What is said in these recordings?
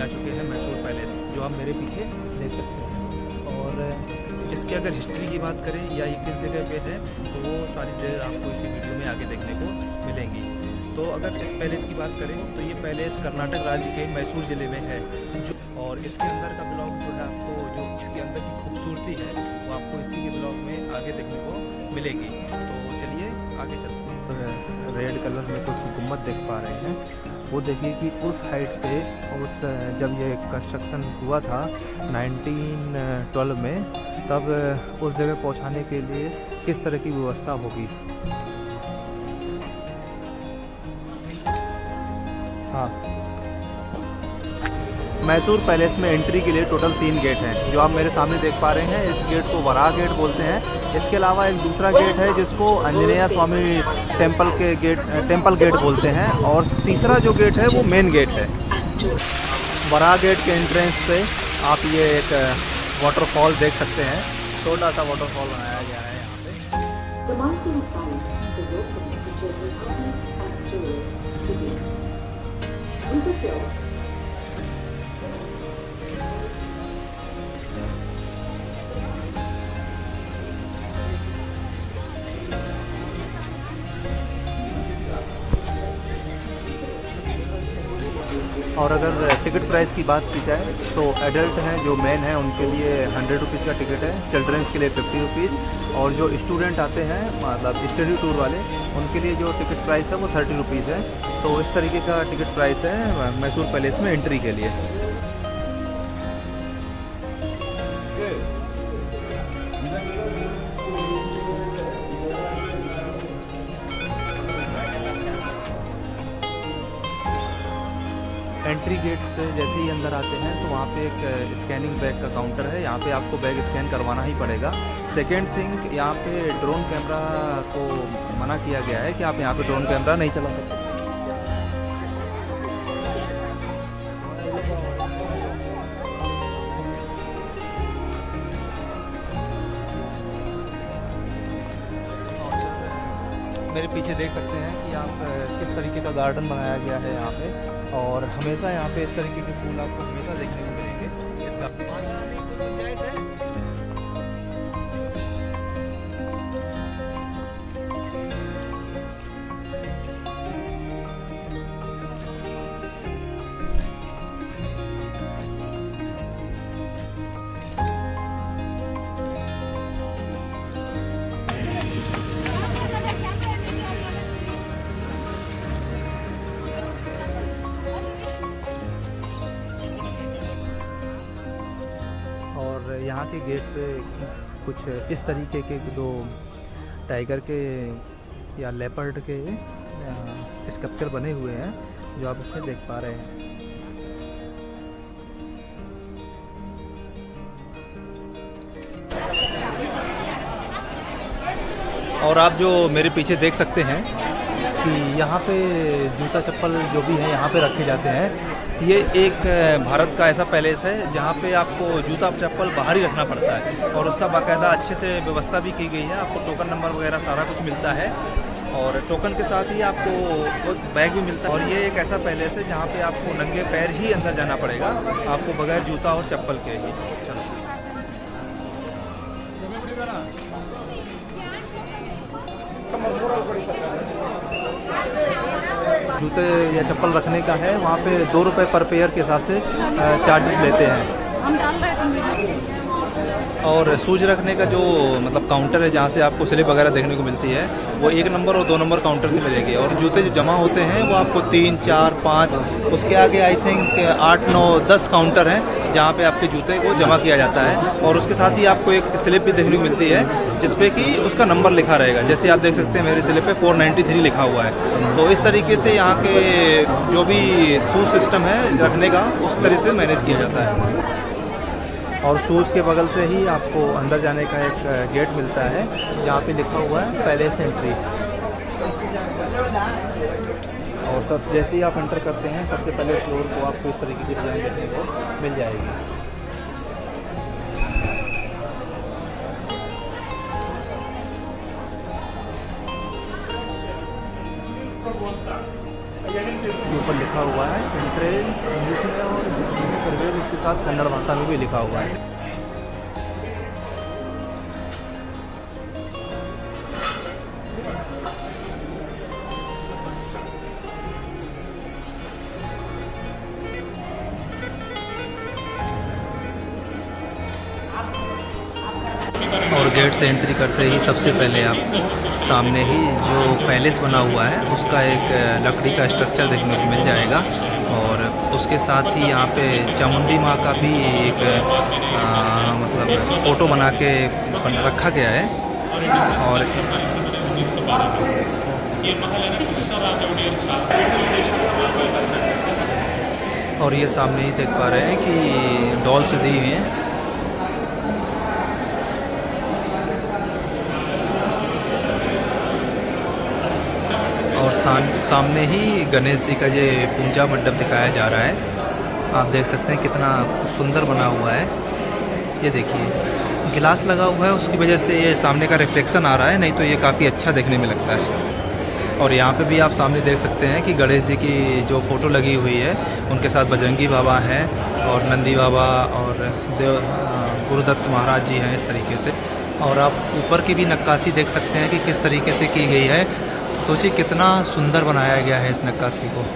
आ चुके हैं मैसूर पैलेस, जो आप मेरे पीछे देख सकते हैं। और इसके अगर हिस्ट्री की बात करें या ये किस जगह पे है, तो वो सारी डिटेल आपको इसी वीडियो में आगे देखने को मिलेंगी। तो अगर इस पैलेस की बात करें तो ये पैलेस कर्नाटक राज्य के मैसूर ज़िले में है, जो और इसके अंदर का ब्लॉग जो है, आपको जो इसके अंदर की खूबसूरती है वो आपको इसी के ब्लॉग में आगे देखने को मिलेगी। तो चलिए आगे चलते हैं। रेड कलर में कुछ गुम्बद देख पा रहे हैं, वो देखिए कि उस हाइट पे उस जब ये कंस्ट्रक्शन हुआ था 1912 में, तब उस जगह पहुंचाने के लिए किस तरह की व्यवस्था होगी। हाँ, मैसूर पैलेस में एंट्री के लिए टोटल 3 गेट हैं, जो आप मेरे सामने देख पा रहे हैं। इस गेट को वराह गेट बोलते हैं। इसके अलावा एक दूसरा गेट है जिसको आंजनेय स्वामी टेम्पल गेट बोलते हैं, और तीसरा जो गेट है वो मेन गेट है। वराह गेट के एंट्रेंस पे आप ये एक वाटरफॉल देख सकते हैं, छोटा सा वाटरफॉल बनाया गया है यहाँ पे। और अगर टिकट प्राइस की बात की जाए तो एडल्ट हैं जो मेन हैं उनके लिए 100 रुपीज़ का टिकट है, चिल्ड्रंस के लिए 50 रुपीज़, और जो स्टूडेंट आते हैं मतलब स्टडी टूर वाले, उनके लिए जो टिकट प्राइस है वो 30 रुपीज़ है। तो इस तरीके का टिकट प्राइस है मैसूर पैलेस में एंट्री के लिए। एंट्री गेट से जैसे ही अंदर आते हैं तो वहाँ पे एक स्कैनिंग बैग का काउंटर है, यहाँ पे आपको बैग स्कैन करवाना ही पड़ेगा। सेकेंड थिंग, यहाँ पे ड्रोन कैमरा को मना किया गया है कि आप यहाँ पे ड्रोन कैमरा नहीं चला सकते। मेरे पीछे देख सकते हैं कि आप किस तरीके का गार्डन बनाया गया है यहाँ पे, और हमेशा यहाँ पे इस तरीके के फूल आपको हमेशा देखने को मिलेंगे। इसका यहाँ के गेट पे कुछ इस तरीके के 2 टाइगर के या लेपर्ड के स्कल्पचर बने हुए हैं, जो आप इसमें देख पा रहे हैं। और आप जो मेरे पीछे देख सकते हैं कि यहाँ पे जूता चप्पल जो भी है यहाँ पे रखे जाते हैं। ये एक भारत का ऐसा पैलेस है जहाँ पे आपको जूता चप्पल बाहर ही रखना पड़ता है, और उसका बाकायदा अच्छे से व्यवस्था भी की गई है। आपको टोकन नंबर वगैरह सारा कुछ मिलता है, और टोकन के साथ ही आपको बैग भी मिलता है। और ये एक ऐसा पैलेस है जहाँ पे आपको नंगे पैर ही अंदर जाना पड़ेगा, आपको बगैर जूता और चप्पल के ही। चलो जूते या चप्पल रखने का है, वहाँ पे 2 रुपये पर पेयर के हिसाब से चार्जेस लेते हैं। और शूज रखने का जो मतलब काउंटर है जहाँ से आपको स्लिप वगैरह देखने को मिलती है, वो 1 नंबर और 2 नंबर काउंटर से मिलेगी। और जूते जो जमा होते हैं वो आपको 3, 4, 5, उसके आगे आई थिंक 8, 9, 10 काउंटर हैं जहाँ पे आपके जूते को जमा किया जाता है। और उसके साथ ही आपको एक स्लिप भी देखने को मिलती है जिसपे कि उसका नंबर लिखा रहेगा। जैसे आप देख सकते हैं मेरे स्लिप पे 493 लिखा हुआ है। तो इस तरीके से यहाँ के जो भी शूज सिस्टम है रखने का, उस तरह से मैनेज किया जाता है। और शूज़ के बगल से ही आपको अंदर जाने का एक गेट मिलता है जहाँ पे लिखा हुआ है पैलेस एंट्री। और सब जैसे ही आप एंटर करते हैं सबसे पहले फ्लोर को आपको इस तरीके की डिज़ाइन देखने को मिल जाएगी। ऊपर लिखा हुआ है एंट्रेंस इंग्लिश में और हिंदी में साथ कन्नड़ भाषा में भी लिखा हुआ है। और गेट से एंट्री करते ही सबसे पहले आपको सामने ही जो पैलेस बना हुआ है उसका एक लकड़ी का स्ट्रक्चर देखने को मिल जाएगा। और उसके साथ ही यहाँ पे चामुंडी माँ का भी एक मतलब फ़ोटो बना के रखा गया है। और ये सामने ही देख पा रहे हैं कि डॉल से दी हुई हैं। और सामने ही गणेश जी का ये पूजा मंडप दिखाया जा रहा है। आप देख सकते हैं कितना सुंदर बना हुआ है। ये देखिए गिलास लगा हुआ है, उसकी वजह से ये सामने का रिफ्लेक्शन आ रहा है, नहीं तो ये काफ़ी अच्छा देखने में लगता है। और यहाँ पे भी आप सामने देख सकते हैं कि गणेश जी की जो फ़ोटो लगी हुई है, उनके साथ बजरंगी बाबा हैं और नंदी बाबा और गुरुदत्त महाराज जी हैं इस तरीके से। और आप ऊपर की भी नक्काशी देख सकते हैं कि किस तरीके से की गई है। सोचिए कितना सुंदर बनाया गया है इस नक्काशी को।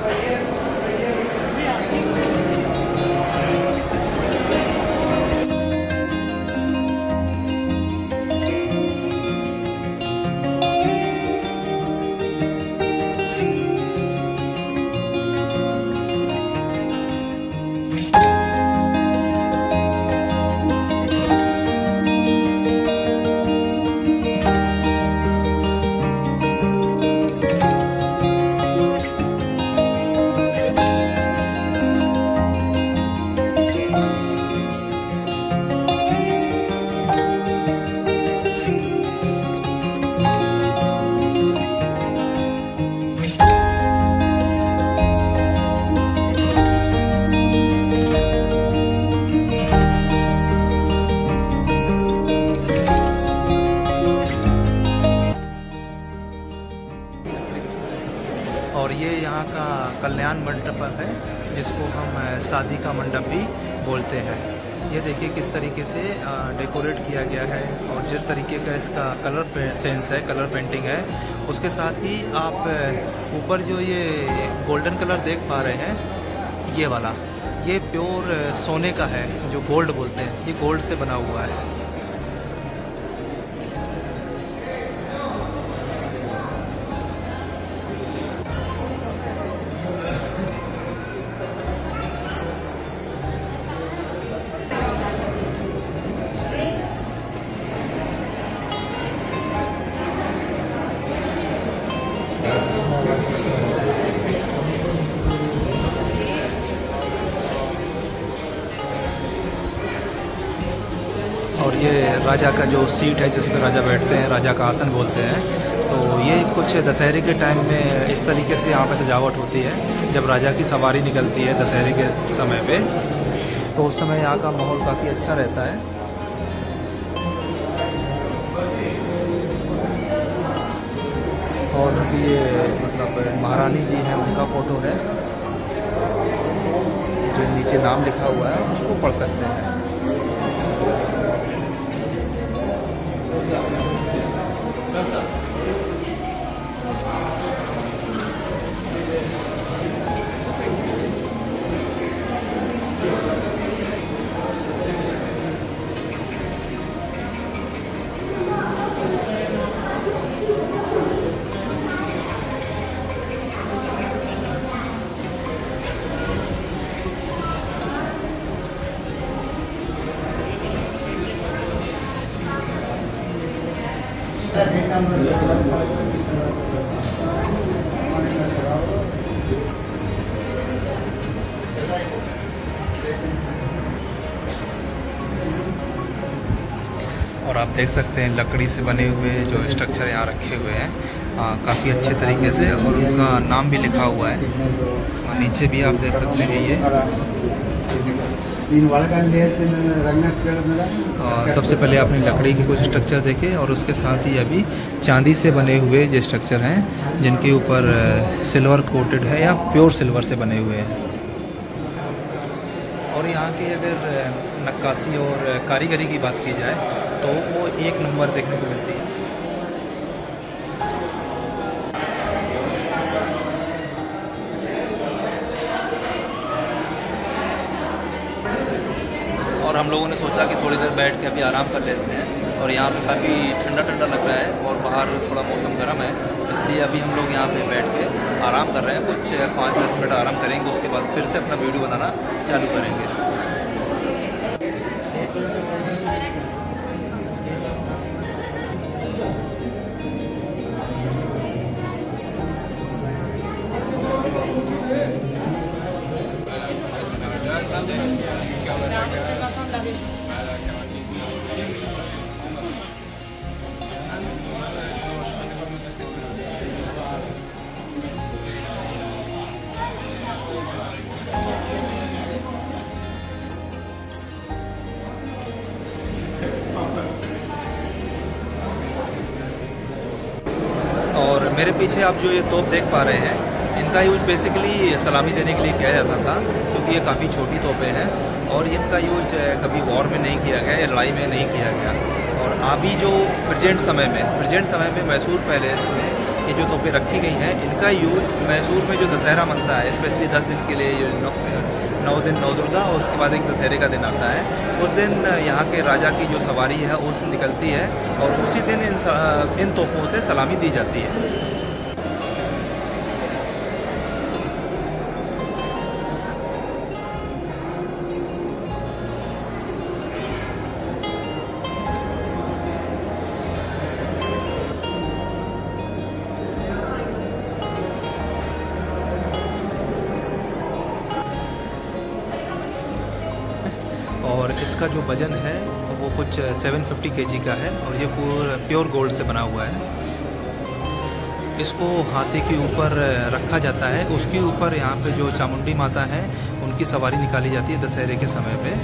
और ये यहाँ का कल्याण मंडप है, जिसको हम शादी का मंडप भी बोलते हैं। ये देखिए किस तरीके से डेकोरेट किया गया है और जिस तरीके का इसका कलर सेंस है, कलर पेंटिंग है, उसके साथ ही आप ऊपर जो ये गोल्डन कलर देख पा रहे हैं, ये वाला, ये प्योर सोने का है, जो गोल्ड बोलते हैं, ये गोल्ड से बना हुआ है। और ये राजा का जो सीट है जिस पर राजा बैठते हैं, राजा का आसन बोलते हैं। तो ये कुछ दशहरे के टाइम में इस तरीके से यहाँ पे सजावट होती है। जब राजा की सवारी निकलती है दशहरे के समय पे, तो उस समय यहाँ का माहौल काफ़ी अच्छा रहता है। और उनकी ये मतलब महारानी जी हैं, उनका फ़ोटो है, जो नीचे नाम लिखा हुआ है, उसको पढ़ सकते हैं। और आप देख सकते हैं लकड़ी से बने हुए जो स्ट्रक्चर यहाँ रखे हुए हैं काफ़ी अच्छे तरीके से, और उनका नाम भी लिखा हुआ है। और नीचे भी आप देख सकते हैं ये। सबसे पहले आपने लकड़ी के कुछ स्ट्रक्चर देखे और उसके साथ ही अभी चांदी से बने हुए जो स्ट्रक्चर हैं, जिनके ऊपर सिल्वर कोटेड है या प्योर सिल्वर से बने हुए हैं। और यहाँ की अगर नक्काशी और कारीगरी की बात की जाए तो वो एक नंबर देखने को मिलती है। और हम लोगों ने सोचा कि थोड़ी देर बैठ के अभी आराम कर लेते हैं, और यहाँ पे काफ़ी ठंडा ठंडा लग रहा है और बाहर थोड़ा मौसम गर्म है, इसलिए अभी हम लोग यहाँ पे बैठ के आराम कर रहे हैं। कुछ 5-10 मिनट आराम करेंगे, उसके बाद फिर से अपना वीडियो बनाना चालू करेंगे। और मेरे पीछे आप जो ये तोप देख पा रहे हैं, इनका यूज बेसिकली सलामी देने के लिए किया जाता था, क्योंकि ये काफ़ी छोटी तोपें हैं और इनका यूज कभी वॉर में नहीं किया गया या लड़ाई में नहीं किया गया। और अभी जो प्रेजेंट समय में मैसूर पैलेस में ये जो तोपें रखी गई हैं, इनका यूज मैसूर में जो दशहरा मनता है, स्पेशली 10 दिन के लिए, 9 दिन नौ दुर्गा और उसके बाद एक दशहरे का दिन आता है, उस दिन यहाँ के राजा की जो सवारी है उस दिन निकलती है और उसी दिन इन तोपों से सलामी दी जाती है। और इसका जो वज़न है वो कुछ 750 kg का है और ये प्योर गोल्ड से बना हुआ है। इसको हाथी के ऊपर रखा जाता है, उसके ऊपर यहाँ पे जो चामुंडी माता है उनकी सवारी निकाली जाती है दशहरे के समय पे।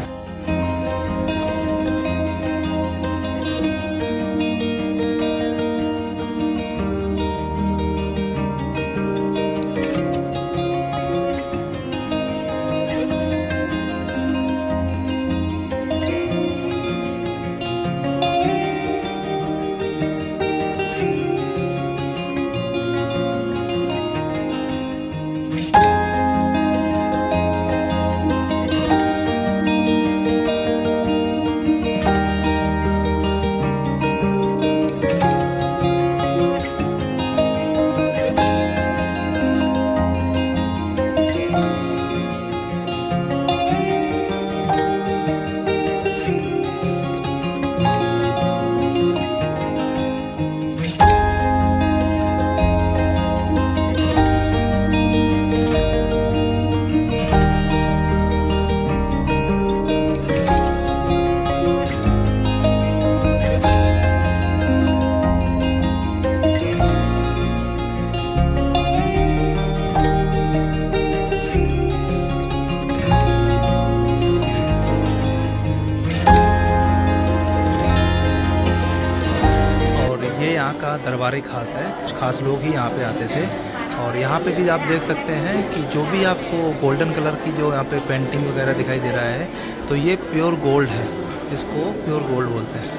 यहाँ का दरबार खास है, कुछ खास लोग ही यहाँ पे आते थे। और यहाँ पे भी आप देख सकते हैं कि जो भी आपको गोल्डन कलर की जो यहाँ पे पेंटिंग वगैरह दिखाई दे रहा है, तो ये प्योर गोल्ड है, इसको प्योर गोल्ड बोलते हैं।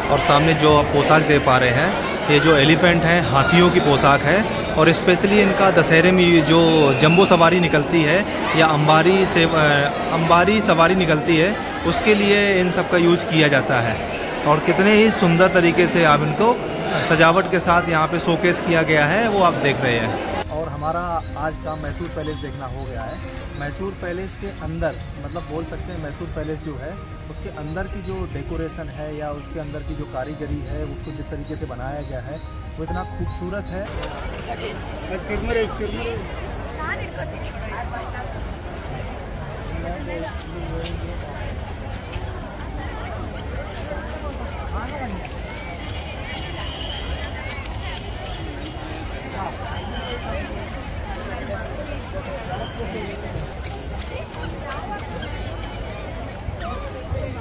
और सामने जो आप पोशाक दे पा रहे हैं, ये जो एलिफेंट हैं, हाथियों की पोशाक है। और स्पेशली इनका दशहरे में जो जंबो सवारी निकलती है या अंबारी सवारी निकलती है, उसके लिए इन सब का यूज किया जाता है। और कितने ही सुंदर तरीके से आप इनको सजावट के साथ यहाँ पे शोकेस किया गया है, वो आप देख रहे हैं। और हमारा आज का मैसूर पैलेस देखना हो गया है। मैसूर पैलेस के अंदर, मतलब बोल सकते हैं मैसूर पैलेस जो है उसके अंदर की जो डेकोरेशन है या उसके अंदर की जो कारीगरी है, उसको जिस तरीके से बनाया गया है वो इतना खूबसूरत है।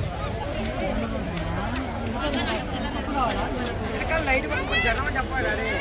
लाइट बंद कर